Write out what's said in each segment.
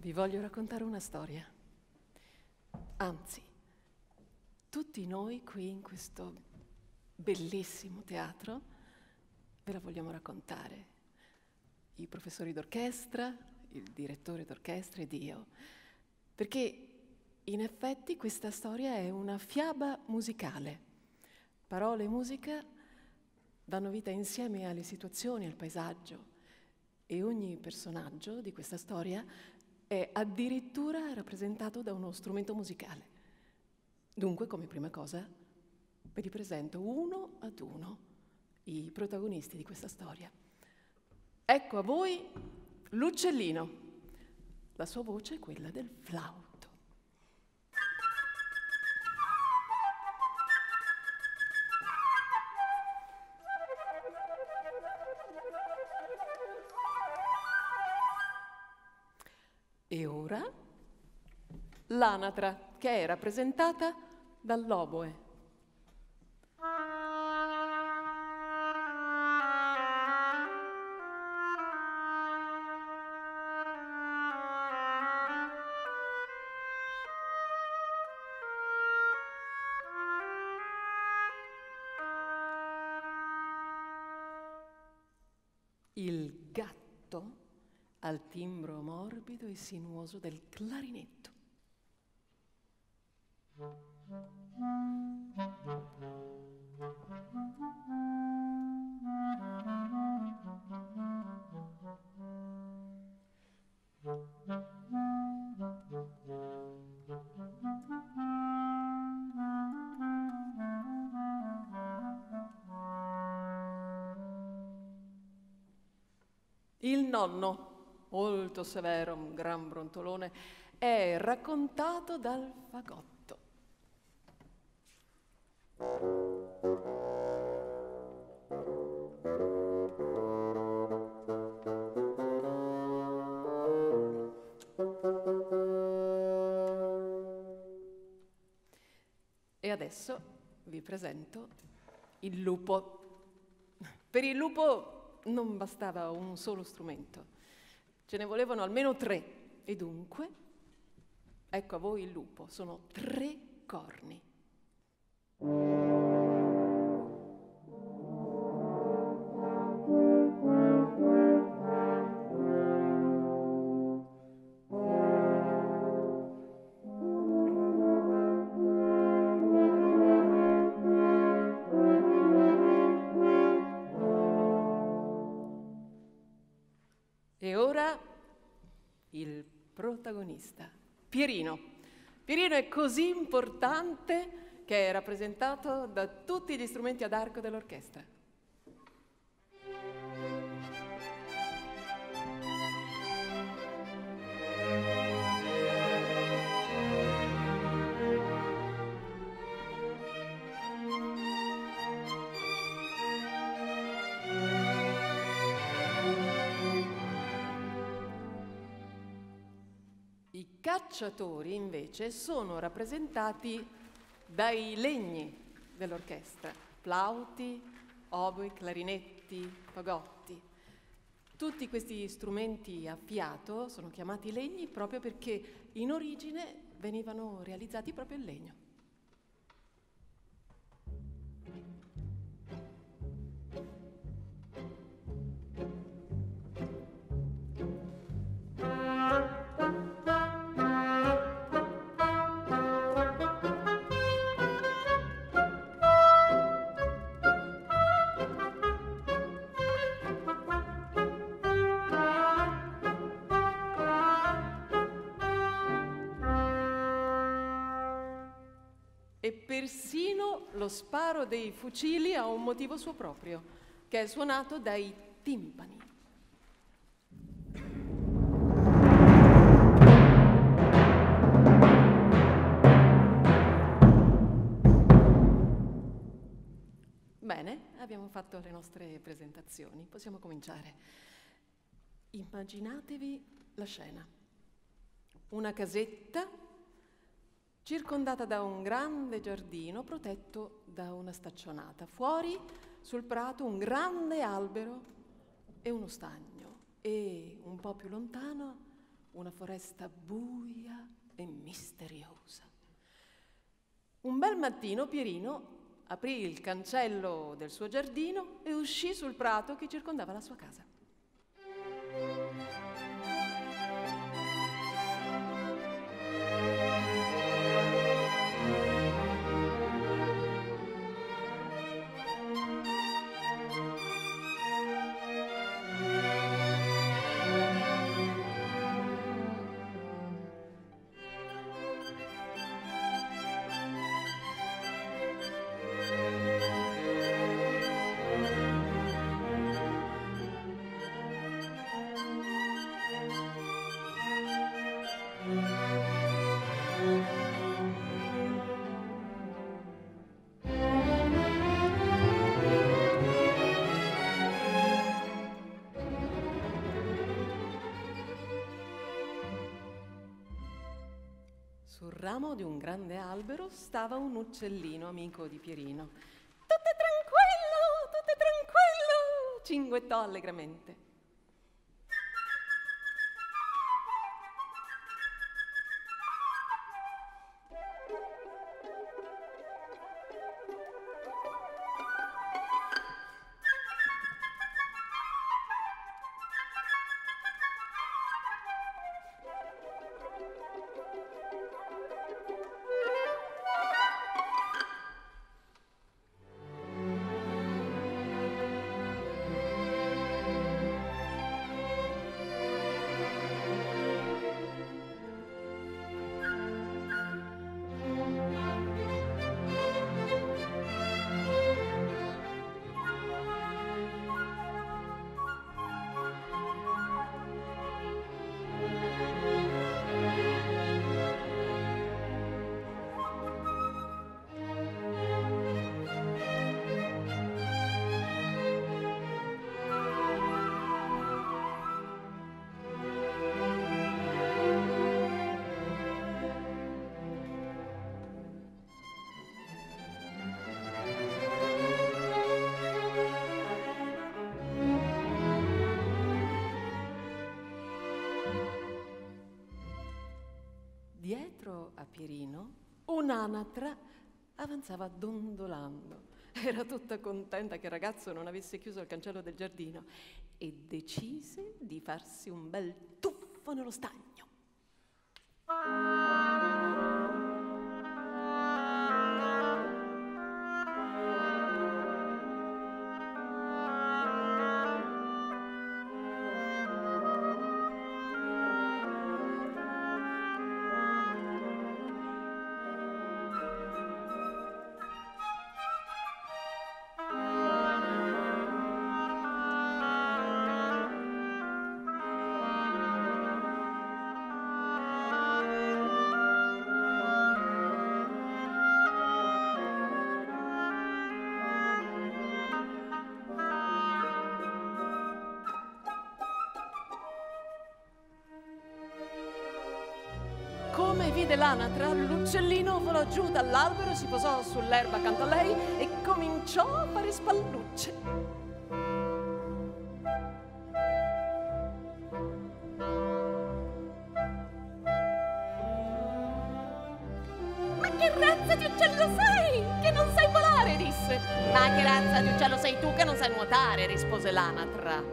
Vi voglio raccontare una storia. Anzi, tutti noi qui in questo bellissimo teatro ve la vogliamo raccontare. I professori d'orchestra, il direttore d'orchestra ed io. Perché in effetti questa storia è una fiaba musicale. Parole e musica danno vita insieme alle situazioni, al paesaggio. E ogni personaggio di questa storia è addirittura rappresentato da uno strumento musicale. Dunque, come prima cosa, ve li presento uno ad uno i protagonisti di questa storia. Ecco a voi l'uccellino. La sua voce è quella del flauto. E ora l'anatra, che è rappresentata dall'oboe. Il gatto al timbro morbido e sinuoso del clarinetto. Il nonno, molto severo, un gran brontolone, è raccontato dal fagotto. E adesso vi presento il lupo. Per il lupo non bastava un solo strumento, ce ne volevano almeno 3 e dunque ecco a voi il lupo, sono 3 corni. E ora il protagonista, Pierino. Pierino è così importante che è rappresentato da tutti gli strumenti ad arco dell'orchestra. I cacciatori, invece, sono rappresentati dai legni dell'orchestra, flauti, oboi, clarinetti, fagotti. Tutti questi strumenti a fiato sono chiamati legni proprio perché in origine venivano realizzati proprio in legno. E persino lo sparo dei fucili ha un motivo suo proprio, che è suonato dai timpani. Bene, abbiamo fatto le nostre presentazioni, possiamo cominciare. Immaginatevi la scena. Una casetta circondata da un grande giardino protetto da una staccionata. Fuori, sul prato, un grande albero e uno stagno. E un po' più lontano, una foresta buia e misteriosa. Un bel mattino Pierino aprì il cancello del suo giardino e uscì sul prato che circondava la sua casa. Sul ramo di un grande albero stava un uccellino amico di Pierino. Tutto è tranquillo, cinguettò allegramente. Dietro a Pierino un'anatra avanzava dondolando. Era tutta contenta che il ragazzo non avesse chiuso il cancello del giardino e decise di farsi un bel tuffo nello stagno. Come vide l'anatra, l'uccellino volò giù dall'albero, si posò sull'erba accanto a lei e cominciò a fare spallucce. Ma che razza di uccello sei? Che non sai volare, disse. Ma che razza di uccello sei tu che non sai nuotare, rispose l'anatra.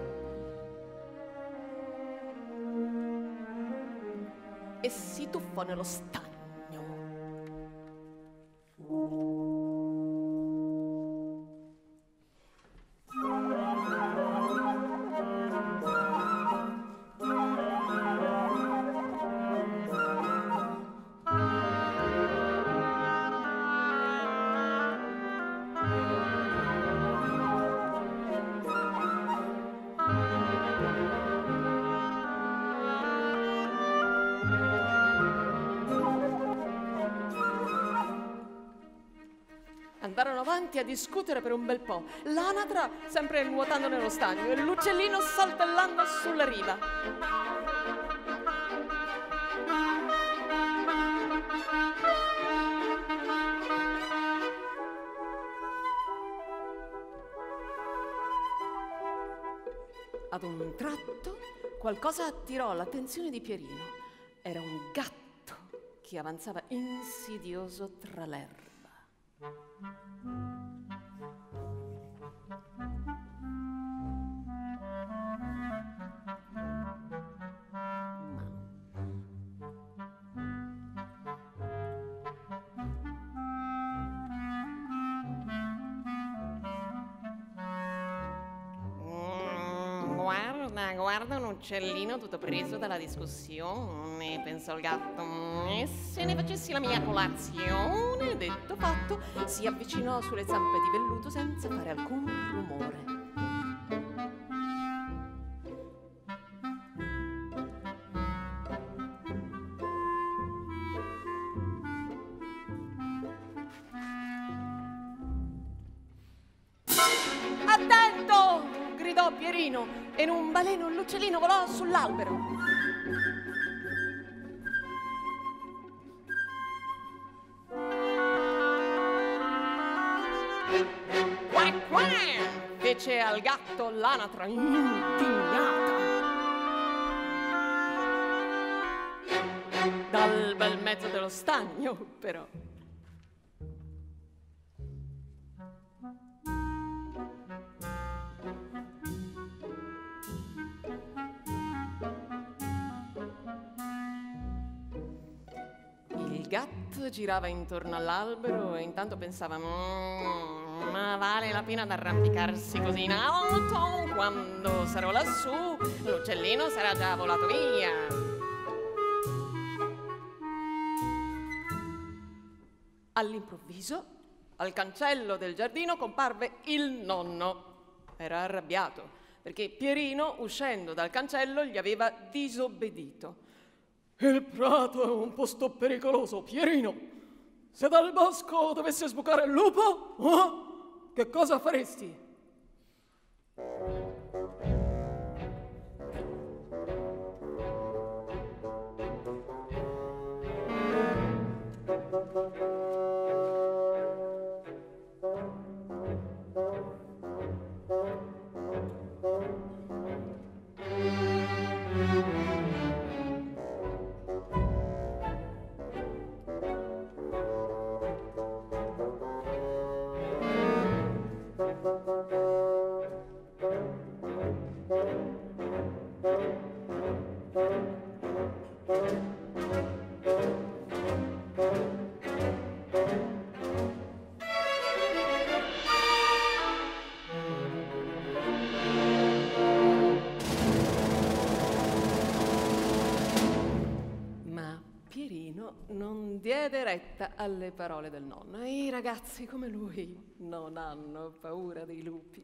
E si tuffò nello stagno. Andarono avanti a discutere per un bel po', l'anatra sempre nuotando nello stagno e l'uccellino saltellando sulla riva. Ad un tratto qualcosa attirò l'attenzione di Pierino. Era un gatto che avanzava insidioso tra l'erba. Guarda un uccellino tutto preso dalla discussione, pensò il gatto. E se ne facessi la mia colazione? Detto fatto, si avvicinò sulle zampe di velluto senza fare alcun rumore. Attento! Gridò Pierino, e in un baleno l'uccellino volò sull'albero. Quack quack! Fece al gatto l'anatra indignata. Dal bel mezzo dello stagno, però. Il gatto girava intorno all'albero e intanto pensava: ma vale la pena d'arrampicarsi così in alto? Quando sarò lassù, l'uccellino sarà già volato via. All'improvviso, al cancello del giardino comparve il nonno. Era arrabbiato perché Pierino, uscendo dal cancello, gli aveva disobbedito. Il prato è un posto pericoloso, Pierino. Se dal bosco dovesse sbucare il lupo, che cosa faresti? Non diede retta alle parole del nonno. E i ragazzi come lui non hanno paura dei lupi.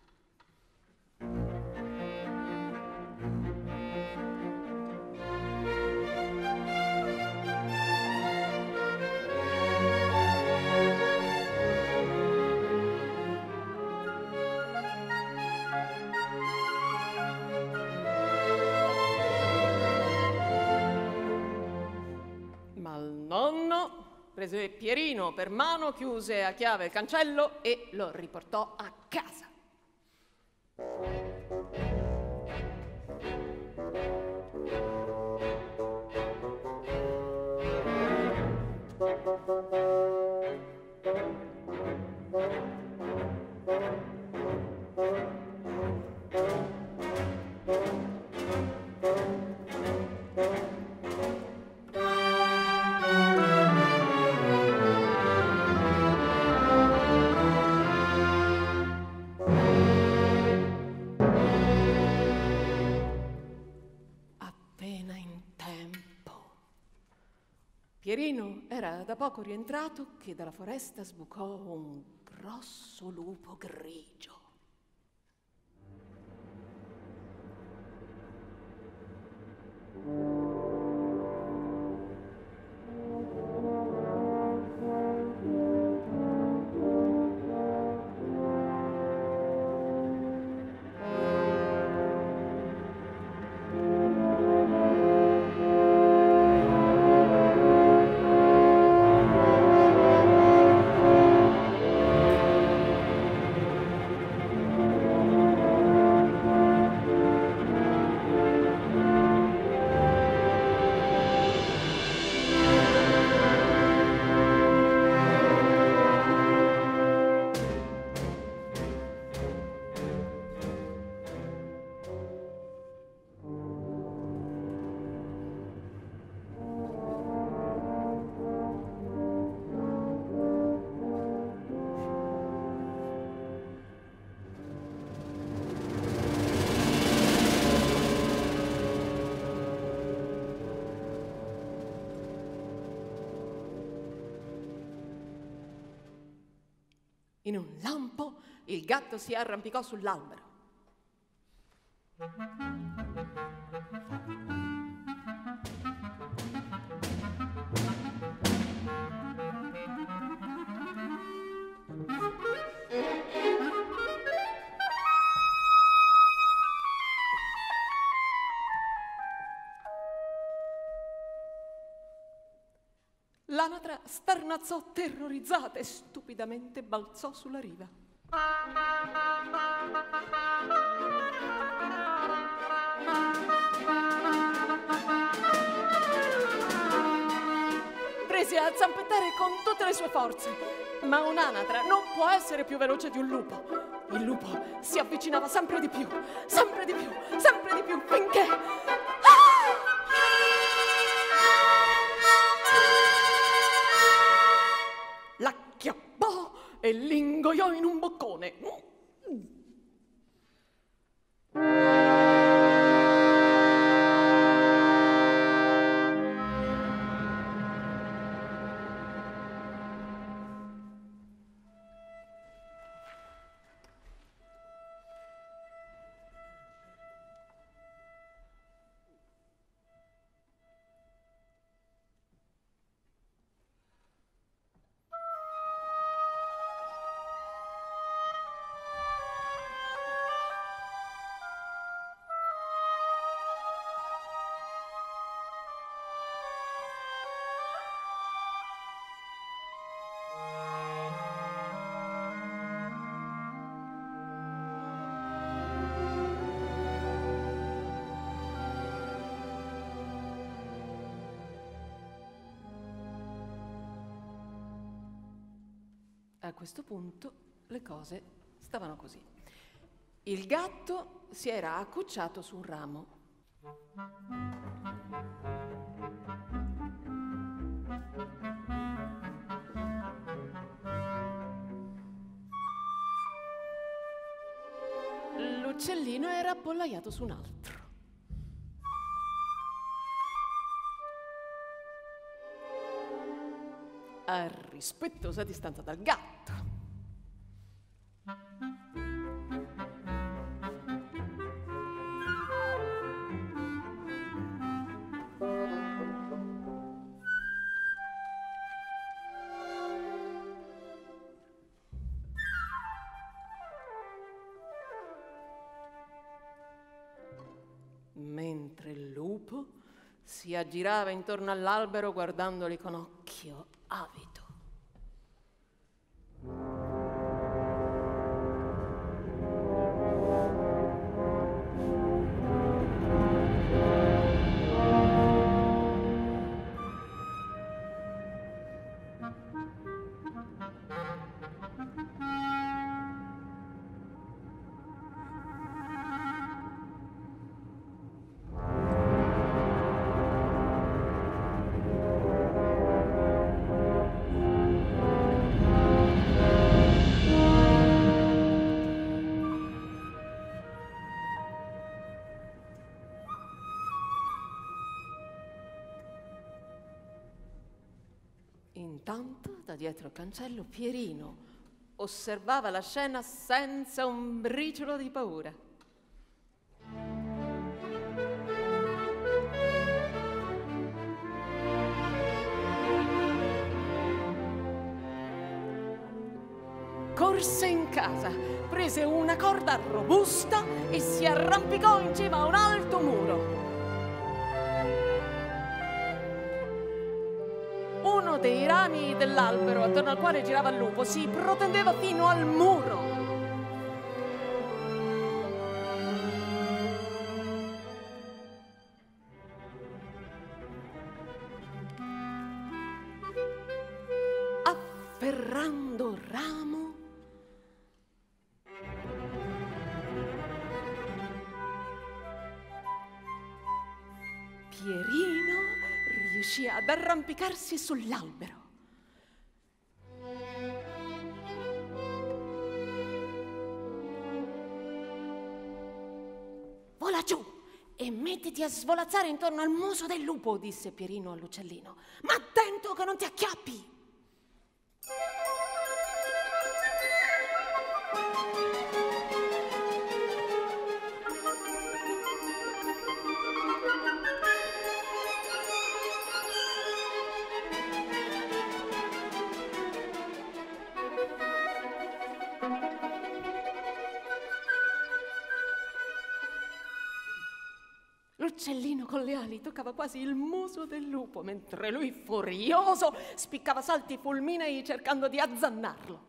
Prese Pierino per mano, chiuse a chiave il cancello e lo riportò a casa. Pierino era da poco rientrato che dalla foresta sbucò un grosso lupo grigio. In un lampo il gatto si arrampicò sull'albero. L'anatra starnazzò terrorizzata e stupidamente balzò sulla riva. Prese a zampettare con tutte le sue forze, ma un'anatra non può essere più veloce di un lupo. Il lupo si avvicinava sempre di più, sempre di più, sempre di più, finché... l'acchiappò e l'ingoiò in un boccone. A questo punto le cose stavano così. Il gatto si era accucciato su un ramo. L'uccellino era appollaiato su un altro. A rispettosa distanza dal gatto. Mentre il lupo si aggirava intorno all'albero guardandoli con occhio avido. Intanto, da dietro il cancello, Pierino osservava la scena senza un briciolo di paura. Corse in casa, prese una corda robusta e si arrampicò in cima a un alto muro. Uno dei rami dell'albero attorno al quale girava il lupo si protendeva fino al muro. Afferrando il ramo, Pierino riuscì ad arrampicarsi sull'albero. Vola giù e mettiti a svolazzare intorno al muso del lupo, disse Pierino all'uccellino. Ma attento che non ti acchiappi! L'uccellino con le ali toccava quasi il muso del lupo, mentre lui, furioso, spiccava salti fulminei cercando di azzannarlo.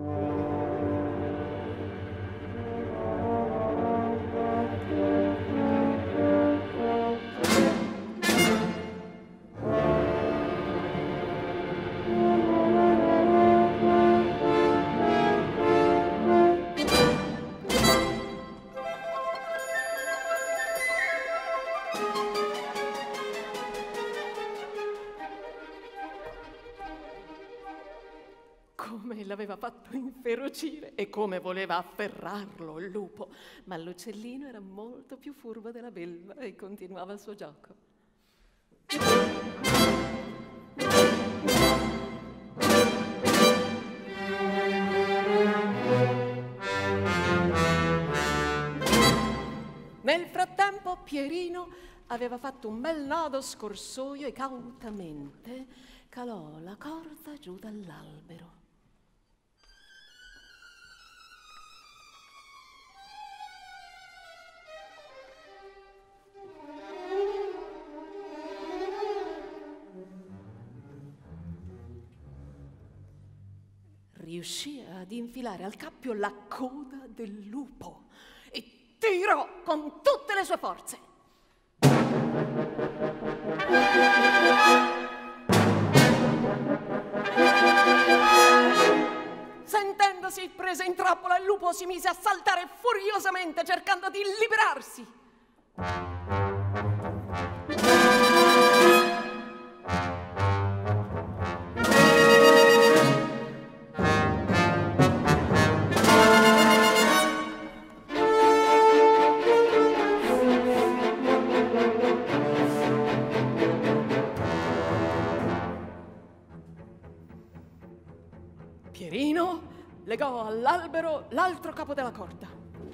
Come l'aveva fatto inferocire e come voleva afferrarlo il lupo, ma l'uccellino era molto più furbo della belva e continuava il suo gioco. Nel frattempo Pierino aveva fatto un bel nodo scorsoio e cautamente calò la corda giù dall'albero. Riuscì ad infilare al cappio la coda del lupo e tirò con tutte le sue forze. Sentendosi presa in trappola, il lupo si mise a saltare furiosamente cercando di liberarsi. Pierino legò all'albero l'altro capo della corda.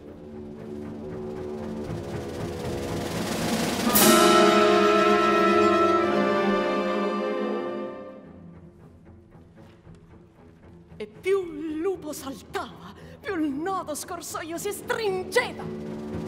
E più il lupo saltava, più il nodo scorsoio si stringeva.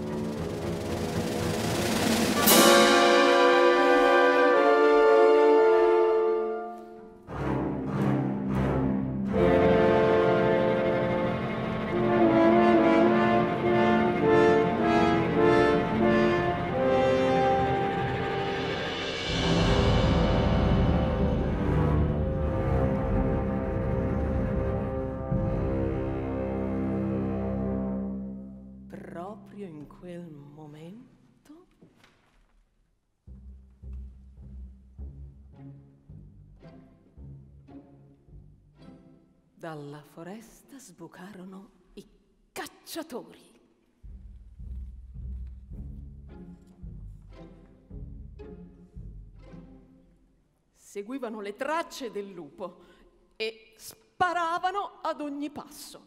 Proprio in quel momento dalla foresta sbucarono i cacciatori. Seguivano le tracce del lupo e sparavano ad ogni passo.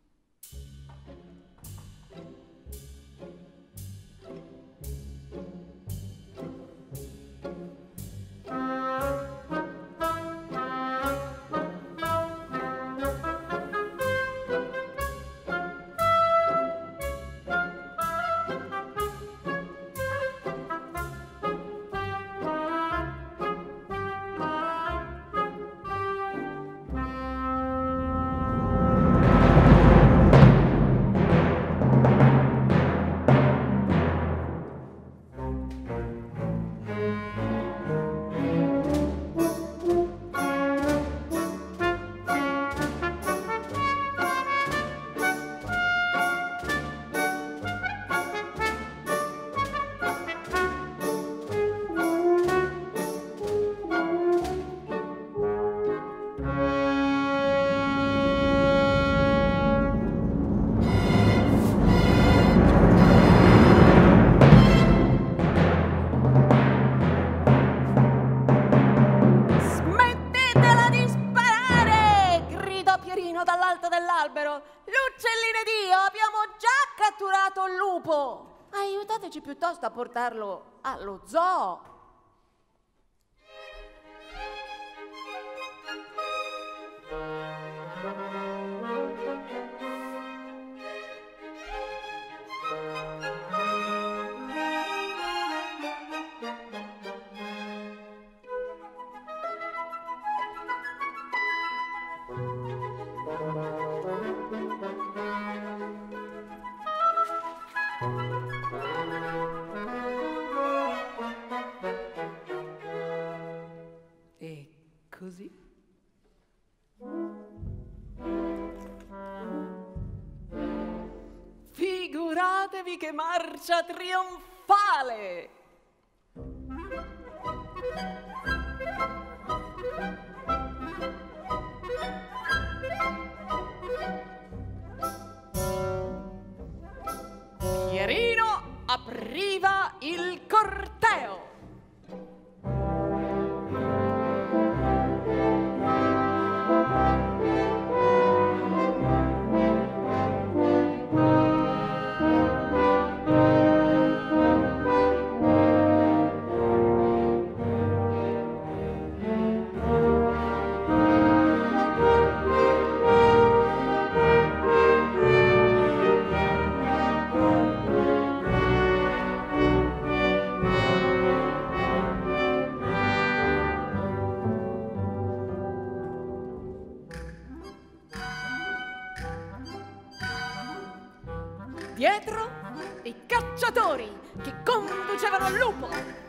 Dall'alto dell'albero, l'uccellino Dio, abbiamo già catturato il lupo. Aiutateci piuttosto a portarlo allo zoo. vedevi che marcia trionfale! Pierino apriva il corteo. Dietro i cacciatori che conducevano il lupo.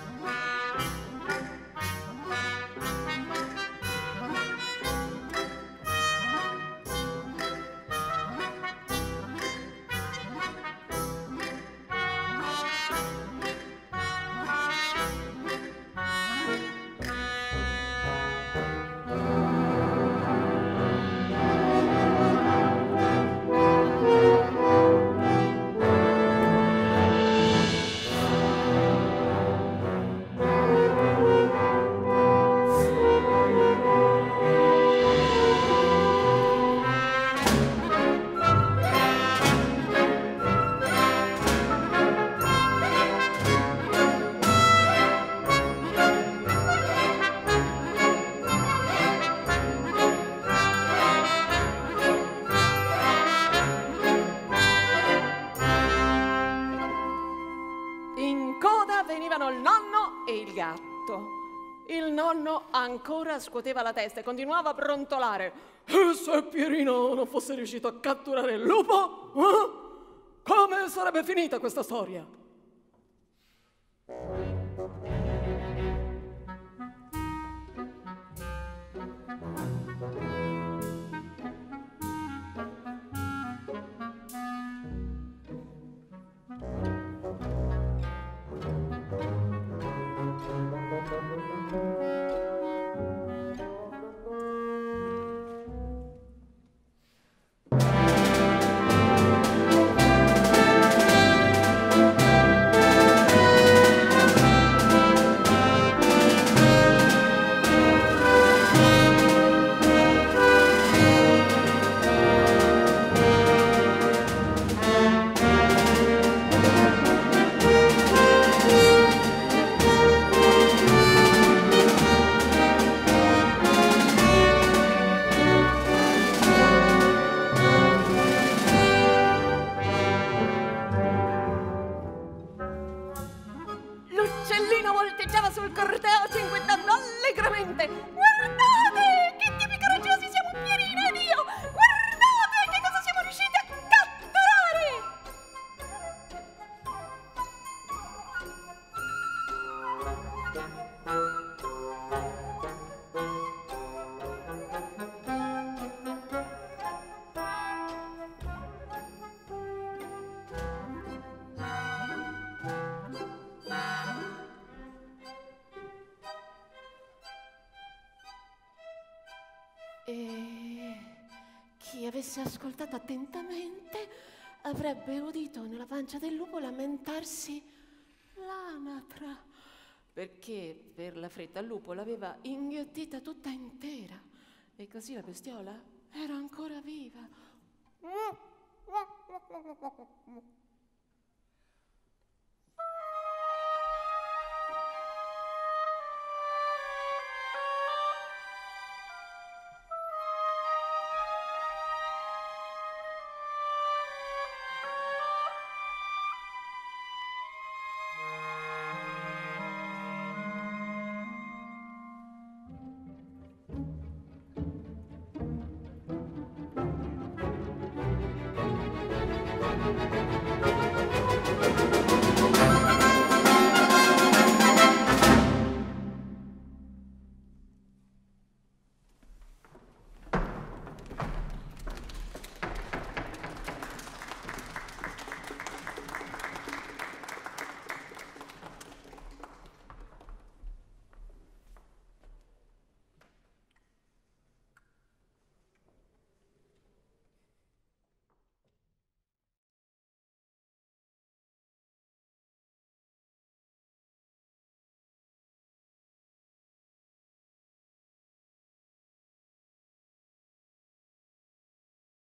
In coda venivano il nonno e il gatto. Il nonno ancora scuoteva la testa e continuava a brontolare. E se Pierino non fosse riuscito a catturare il lupo, come sarebbe finita questa storia? L'uccellino volteggiava sul corteo cinguettando allegramente. Guardate, che tipi coraggiosi siamo Pierino ed io! Guardate che cosa siamo riusciti a E chi avesse ascoltato attentamente avrebbe udito nella pancia del lupo lamentarsi l'anatra, perché per la fretta il lupo l'aveva inghiottita tutta intera e così la bestiola era ancora viva.